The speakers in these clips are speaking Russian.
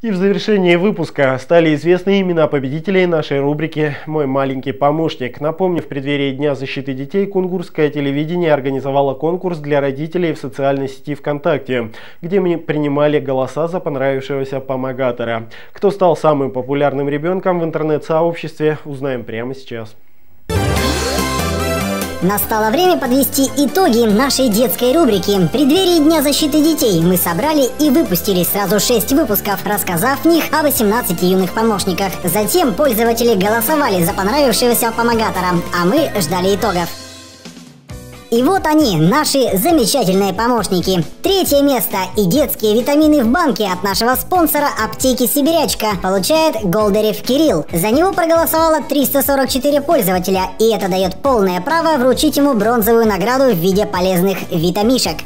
И в завершении выпуска стали известны имена победителей нашей рубрики «Мой маленький помощник». Напомню, в преддверии Дня защиты детей Кунгурское телевидение организовало конкурс для родителей в социальной сети ВКонтакте, где мы принимали голоса за понравившегося помогатора. Кто стал самым популярным ребенком в интернет-сообществе, узнаем прямо сейчас. Настало время подвести итоги нашей детской рубрики. В преддверии Дня защиты детей мы собрали и выпустили сразу 6 выпусков, рассказав в них о 18 юных помощниках. Затем пользователи голосовали за понравившегося помогатора, а мы ждали итогов. И вот они, наши замечательные помощники. 3-е место и детские витамины в банке от нашего спонсора аптеки «Сибирячка» получает Голдерев Кирилл. За него проголосовало 344 пользователя, и это дает полное право вручить ему бронзовую награду в виде полезных витамишек.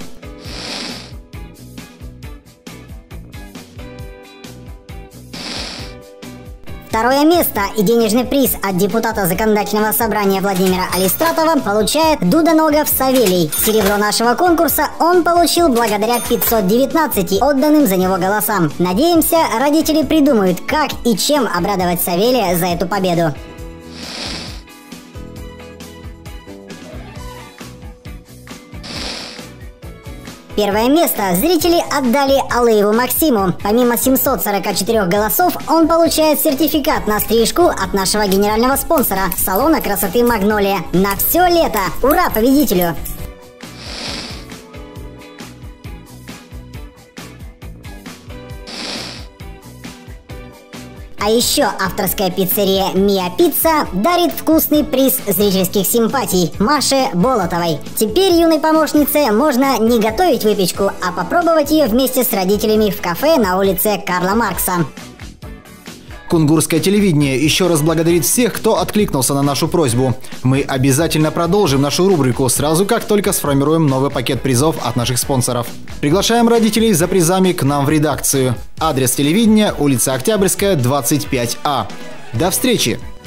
Второе место и денежный приз от депутата Законодательного собрания Владимира Алистратова получает Дуданогов Савелий. Серебро нашего конкурса он получил благодаря 519 отданным за него голосам. Надеемся, родители придумают, как и чем обрадовать Савелия за эту победу. Первое место зрители отдали Алыеву Максиму. Помимо 744 голосов, он получает сертификат на стрижку от нашего генерального спонсора – салона красоты «Магнолия» на все лето. Ура победителю! А еще авторская пиццерия «Миа Пицца» дарит вкусный приз зрительских симпатий Маше Болотовой. Теперь юной помощнице можно не готовить выпечку, а попробовать ее вместе с родителями в кафе на улице Карла Маркса. Кунгурское телевидение еще раз благодарит всех, кто откликнулся на нашу просьбу. Мы обязательно продолжим нашу рубрику сразу, как только сформируем новый пакет призов от наших спонсоров. Приглашаем родителей за призами к нам в редакцию. Адрес телевидения – улица Октябрьская, 25А. До встречи!